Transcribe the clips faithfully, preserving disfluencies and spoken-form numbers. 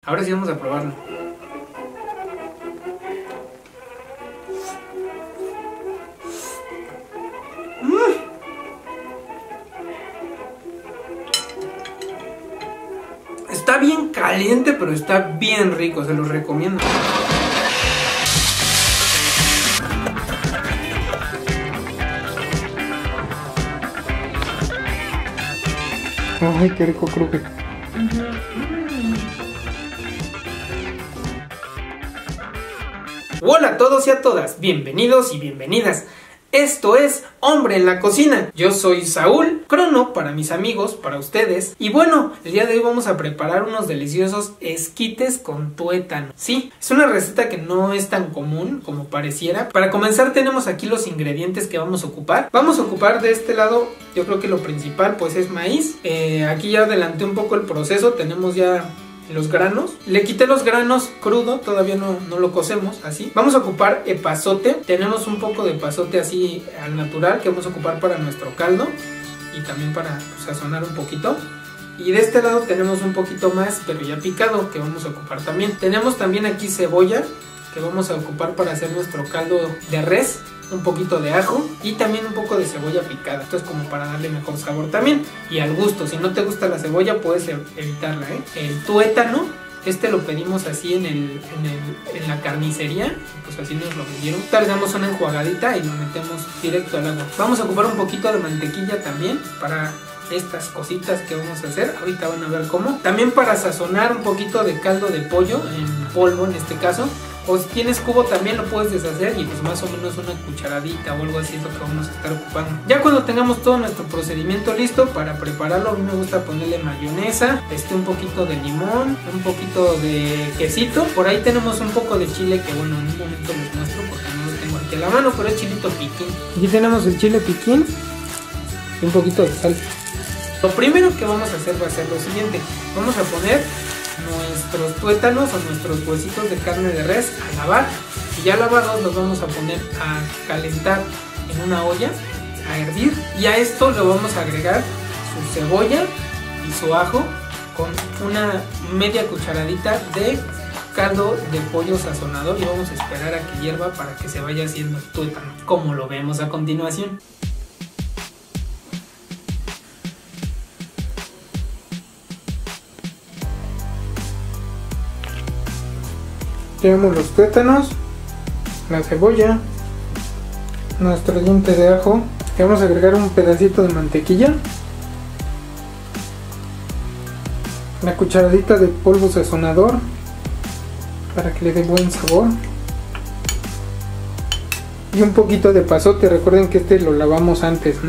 Ahora sí vamos a probarlo. ¡Mm! Está bien caliente, pero está bien rico, se los recomiendo. Ay, qué rico croque. Hola a todos y a todas, bienvenidos y bienvenidas. Esto es Hombre en la Cocina. Yo soy Saúl, Crono para mis amigos, para ustedes. Y bueno, el día de hoy vamos a preparar unos deliciosos esquites con tuétano. Sí, es una receta que no es tan común como pareciera. Para comenzar tenemos aquí los ingredientes que vamos a ocupar. Vamos a ocupar de este lado, yo creo que lo principal pues es maíz. Eh, aquí ya adelanté un poco el proceso, tenemos ya los granos, le quité los granos crudo, todavía no, no lo cocemos así. Vamos a ocupar epazote, tenemos un poco de epazote así al natural que vamos a ocupar para nuestro caldo y también para pues, sazonar un poquito. Y de este lado tenemos un poquito más, pero ya picado, que vamos a ocupar también. Tenemos también aquí cebolla, que vamos a ocupar para hacer nuestro caldo de res. Un poquito de ajo y también un poco de cebolla picada. Esto es como para darle mejor sabor también. Y al gusto, si no te gusta la cebolla puedes evitarla, ¿eh? El tuétano, este lo pedimos así en, el, en, el, en la carnicería. Pues así nos lo vendieron. Le damos una enjuagadita y lo metemos directo al agua. Vamos a ocupar un poquito de mantequilla también para estas cositas que vamos a hacer. Ahorita van a ver cómo. También para sazonar un poquito de caldo de pollo en polvo en este caso. O si tienes cubo también lo puedes deshacer y pues más o menos una cucharadita o algo así es lo que vamos a estar ocupando. Ya cuando tengamos todo nuestro procedimiento listo para prepararlo, a mí me gusta ponerle mayonesa, este un poquito de limón, un poquito de quesito. Por ahí tenemos un poco de chile que bueno, en un momento les muestro porque no lo tengo aquí a la mano, pero es chilito piquín. Aquí tenemos el chile piquín y un poquito de sal. Lo primero que vamos a hacer va a ser lo siguiente. Vamos a poner nuestros tuétanos o nuestros huesitos de carne de res a lavar y ya lavados los vamos a poner a calentar en una olla, a hervir, y a esto le vamos a agregar su cebolla y su ajo con una media cucharadita de caldo de pollo sazonador y vamos a esperar a que hierva para que se vaya haciendo el tuétano, como lo vemos a continuación. Tenemos los tuétanos, la cebolla, nuestro diente de ajo. Le vamos a agregar un pedacito de mantequilla, la cucharadita de polvo sazonador para que le dé buen sabor y un poquito de epazote. Recuerden que este lo lavamos antes, ¿no?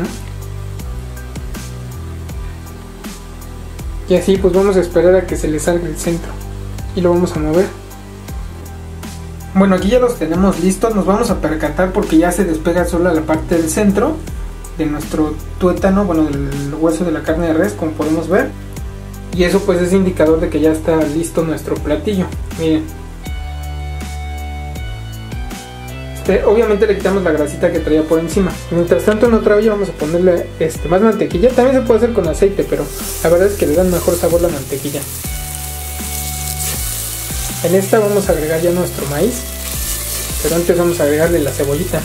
Y así pues vamos a esperar a que se le salga el centro y lo vamos a mover. Bueno, aquí ya los tenemos listos, nos vamos a percatar porque ya se despega sola la parte del centro de nuestro tuétano, bueno, del hueso de la carne de res, como podemos ver. Y eso pues es indicador de que ya está listo nuestro platillo. Miren. Este, obviamente le quitamos la grasita que traía por encima. Mientras tanto en otra olla vamos a ponerle este, más mantequilla. También se puede hacer con aceite, pero la verdad es que le dan mejor sabor la mantequilla. En esta vamos a agregar ya nuestro maíz, pero antes vamos a agregarle la cebollita.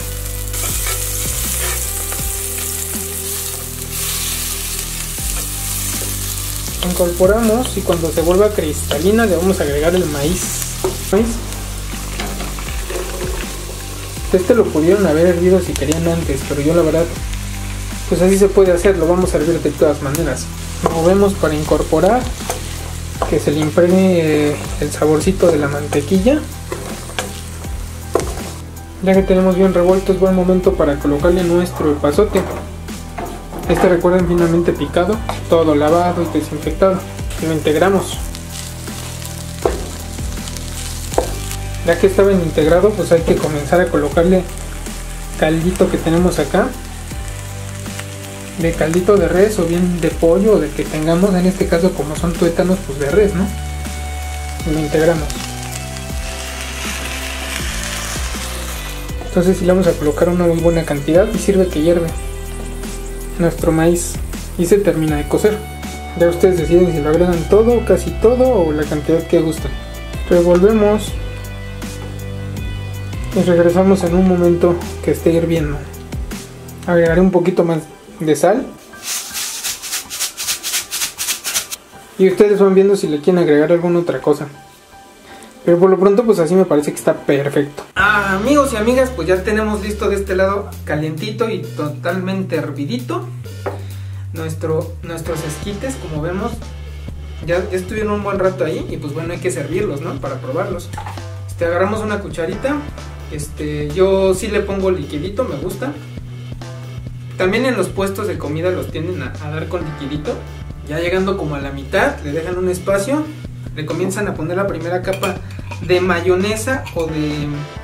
Incorporamos y cuando se vuelva cristalina le vamos a agregar el maíz. ¿Maíz? Este lo pudieron haber hervido si querían antes, pero yo la verdad, pues así se puede hacer, lo vamos a hervir de todas maneras. Lo movemos para incorporar, que se le impregne el saborcito de la mantequilla. Ya que tenemos bien revuelto, es buen momento para colocarle nuestro epazote. Este, recuerden, finamente picado, todo lavado y desinfectado, y lo integramos. Ya que está bien integrado, pues hay que comenzar a colocarle caldito que tenemos acá, de caldito de res o bien de pollo o de que tengamos, en este caso como son tuétanos pues de res, ¿no? Y lo integramos. Entonces sí le vamos a colocar una muy buena cantidad y sirve que hierve nuestro maíz y se termina de cocer. Ya ustedes deciden si lo agregan todo, casi todo o la cantidad que gustan. Revolvemos y regresamos en un momento que esté hirviendo. Agregaré un poquito más de sal y ustedes van viendo si le quieren agregar alguna otra cosa. Pero por lo pronto pues así me parece que está perfecto. Ah, amigos y amigas, pues ya tenemos listo de este lado calientito y totalmente hervidito nuestro, nuestros esquites. Como vemos ya, ya estuvieron un buen rato ahí y pues bueno, hay que servirlos, ¿no? Para probarlos. Este, agarramos una cucharita. Este, yo sí le pongo liquidito, me gusta. También en los puestos de comida los tienden a, a dar con liquidito. Ya llegando como a la mitad, le dejan un espacio, le comienzan a poner la primera capa de mayonesa o de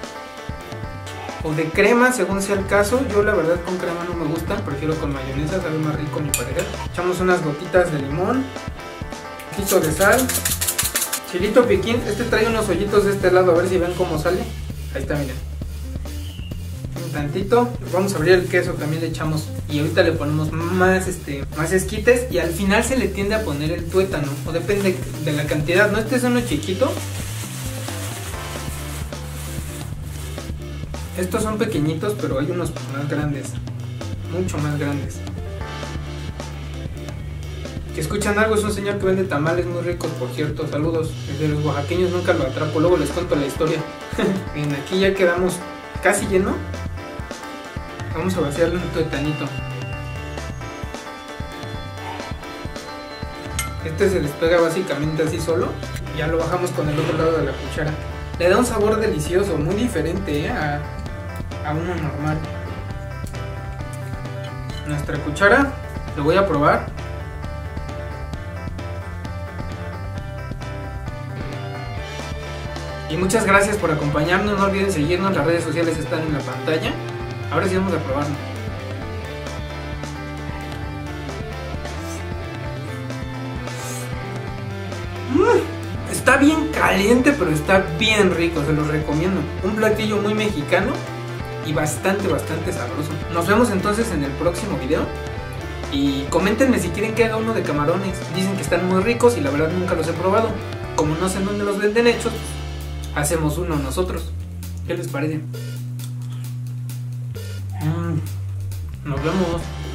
o de crema, según sea el caso. Yo la verdad con crema no me gusta, prefiero con mayonesa, sabe más rico a mi parecer. Echamos unas gotitas de limón, un poquito de sal, chilito piquín. Este trae unos hoyitos de este lado, a ver si ven cómo sale. Ahí está, miren. Un tantito. Vamos a abrir el queso, también le echamos. Y ahorita le ponemos más este más esquites. Y al final se le tiende a poner el tuétano, o depende de la cantidad, ¿no? Este es uno chiquito. Estos son pequeñitos, pero hay unos más grandes, mucho más grandes. Que escuchan algo, es un señor que vende tamales muy ricos, por cierto. Saludos. Desde los oaxaqueños nunca lo atrapo, luego les cuento la historia. Bien, aquí ya quedamos casi lleno. Vamos a vaciarle un tuetanito. Este se despega básicamente así solo. Ya lo bajamos con el otro lado de la cuchara. Le da un sabor delicioso, muy diferente, ¿eh? a, a uno normal. Nuestra cuchara, lo voy a probar. Y muchas gracias por acompañarnos, no olviden seguirnos, las redes sociales están en la pantalla. Ahora sí vamos a probarlo. Mm, está bien caliente, pero está bien rico, se los recomiendo. Un platillo muy mexicano y bastante, bastante sabroso. Nos vemos entonces en el próximo video. Y coméntenme si quieren que haga uno de camarones. Dicen que están muy ricos y la verdad nunca los he probado. Como no sé en dónde los venden hechos, hacemos uno nosotros. ¿Qué les parece? Mm, nos vemos.